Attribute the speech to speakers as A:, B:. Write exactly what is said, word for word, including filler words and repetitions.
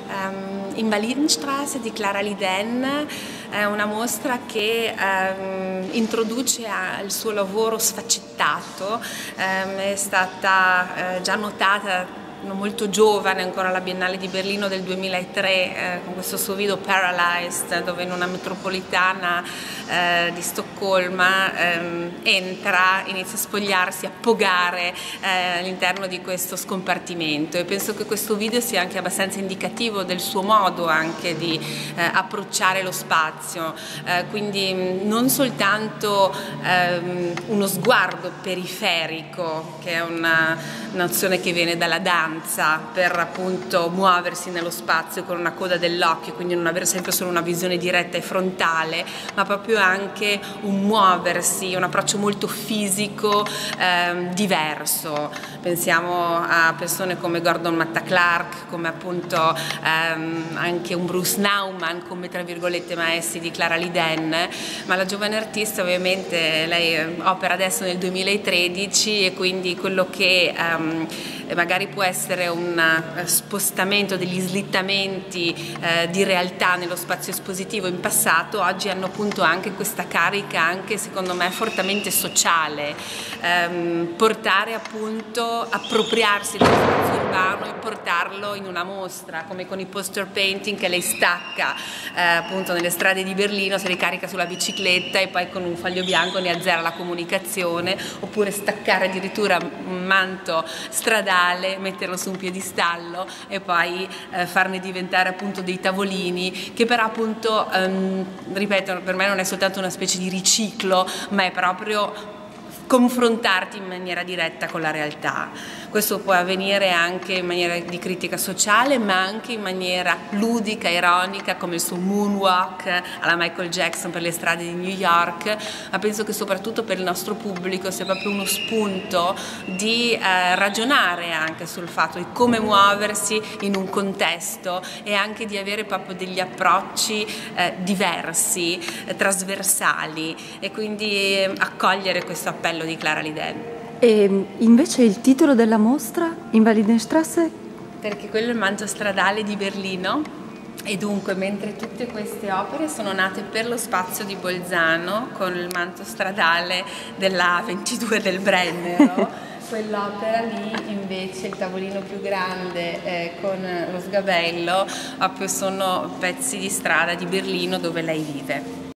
A: Um, Invalidenstraße di Clara Liden è una mostra che um, introduce il suo lavoro sfaccettato, um, è stata uh, già notata molto giovane, ancora alla Biennale di Berlino del duemilatré, eh, con questo suo video Paralyzed, dove in una metropolitana eh, di Stoccolma ehm, entra, inizia a spogliarsi, a pogare eh, all'interno di questo scompartimento, e penso che questo video sia anche abbastanza indicativo del suo modo anche di eh, approcciare lo spazio, eh, quindi non soltanto ehm, uno sguardo periferico, che è una nozione che viene dalla danza, per appunto muoversi nello spazio con una coda dell'occhio, quindi non avere sempre solo una visione diretta e frontale, ma proprio anche un muoversi, un approccio molto fisico, ehm, diverso. Pensiamo a persone come Gordon Matta Clark, come appunto ehm, anche un Bruce Nauman, come tra virgolette maestri di Clara Liden, ma la giovane artista ovviamente lei opera adesso nel duemilatredici, e quindi quello che ehm, magari può essere un spostamento degli slittamenti eh, di realtà nello spazio espositivo in passato, oggi hanno appunto anche questa carica, anche secondo me fortemente sociale, ehm, portare appunto, appropriarsi dello spazio urbano e portarlo in una mostra, come con i poster painting che lei stacca eh, appunto nelle strade di Berlino, si ricarica sulla bicicletta e poi con un foglio bianco ne azzera la comunicazione, oppure staccare addirittura un manto stradale, metterlo su un piedistallo e poi eh, farne diventare appunto dei tavolini, che però appunto, ehm, ripeto, per me non è soltanto una specie di riciclo, ma è proprio confrontarti in maniera diretta con la realtà. Questo può avvenire anche in maniera di critica sociale, ma anche in maniera ludica, ironica, come il suo moonwalk alla Michael Jackson per le strade di New York, ma penso che soprattutto per il nostro pubblico sia proprio uno spunto di eh, ragionare anche sul fatto di come muoversi in un contesto, e anche di avere proprio degli approcci eh, diversi, eh, trasversali, e quindi eh, accogliere questo appello di Clara Liden.
B: E invece il titolo della mostra, Invalidenstraße?
A: Perché quello è il manto stradale di Berlino, e dunque mentre tutte queste opere sono nate per lo spazio di Bolzano, con il manto stradale della A ventidue del Brennero, quell'opera lì invece, il tavolino più grande eh, con lo sgabello, proprio sono pezzi di strada di Berlino dove lei vive.